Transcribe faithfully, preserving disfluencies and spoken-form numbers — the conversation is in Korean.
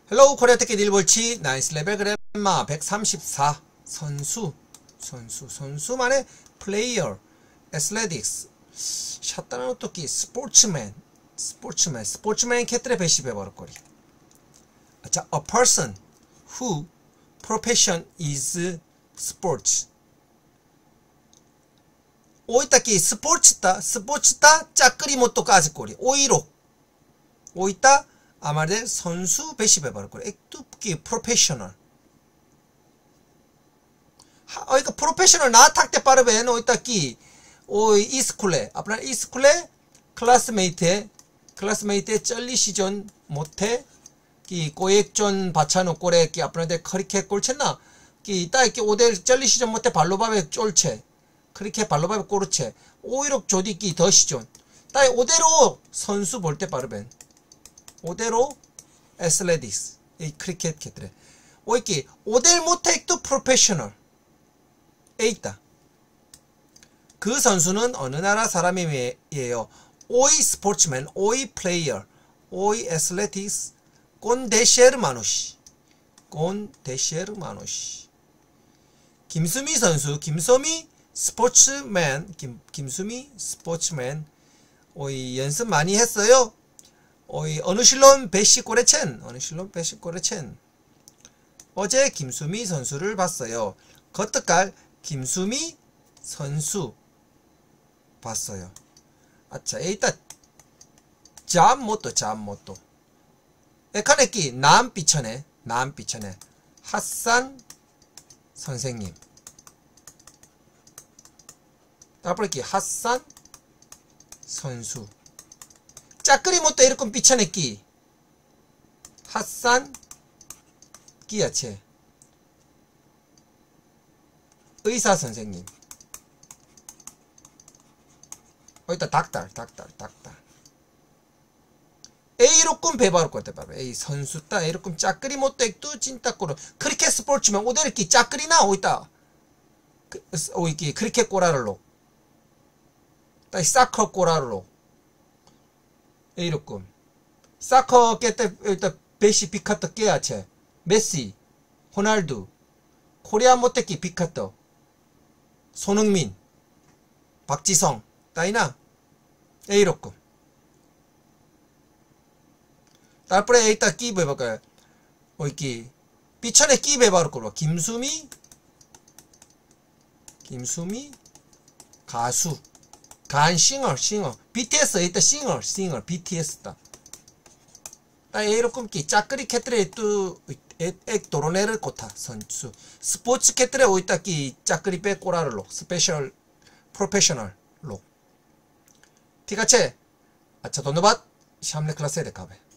헬로우 코리아 테크 일볼치 나이스 레벨 그램마 백삼십사 선수 선수 선수만의 플레이어 애슬레틱스 샷다는 어떻게 스포츠맨 스포츠맨 스포츠맨 캐트레 배시베버럭거리 자 a person who profession is sports 오이따끼 스포츠다 스포츠다 짝거리 못도 까지꼬리 오이로 오이따 아마데 선수 배시베버럭거리 액투끼 프로페셔널 어이까 프로페셔널 나 탁대 빠르베 오이따끼 오이 이스쿨레 앞날 이스쿨레 클래스메이트에 클래스메이트에 쩔리시전 못해 기 꼬액전 바차노 꼬레 기 앞날데 커리케 꼴체나 기 따이끼 오델 쩔리시전 못해 발로바베 쫄체 크리케 발로바베 꼬르체 오이록 조디끼 더시전 따이 오대로 선수 볼 때 빠르벤 오대로 애슬레틱스 이 크리켓 캐트레 오이끼 오델 못해 또 프로페셔널 에 있다. 그 선수는 어느 나라 사람이에요? 오이 스포츠맨, 오이 플레이어, 오이 애슬레틱스, 꼰 데시에르마노시, 꼰 데시에르마노시. 김수미 선수, 김수미 스포츠맨, 김, 김수미 스포츠맨, 오이 연습 많이 했어요? 오이 어느 실론 베시 꼬레첸, 어느 실론 베시 꼬레첸. 어제 김수미 선수를 봤어요. 거떡갈 김수미 선수 봤어요. 아차, 일단 잠못도 잠못도. 에카네끼 남비천에 남비천에 핫산 선생님. 따블끼 핫산 선수. 짝거리 못도 이렇게 비천에끼 핫산 끼야체. 의사 선생님. 어이따 닥달 닥달 닥달 A로끔 배바로 것때 바로 A 선수 따 A로끔 짝거리 못도 액도 찐따꼬로 크리켓 스포츠면 오데르끼 짝거리나 오이따 그, 오이끼 크리켓 꼬라를로 따이 사커 꼬라를로 A로끔 사커 깨때 일단 베시 비카터 깨야체 메시 호날두 코리아 못때끼 비카터 손흥민 박지성 따이나 A로끔 딸뿌레 A따 끼브 해볼까요? 오이끼 삐천에 끼브 해봐볼까요? 김수미 김수미 가수 간 싱어 싱어 비티에스 A따 싱어 싱어 비티에스따 따 A로끔 끼 짝거리 캐트레 뚜 액 도로네를 꼬타 선수 스포츠 캐트레 오이따 끼 짝거리 빼 꼬라를로 스페셜 프로페셔널 로 티가체 아차 돈노밭 샴레 클라스에 가베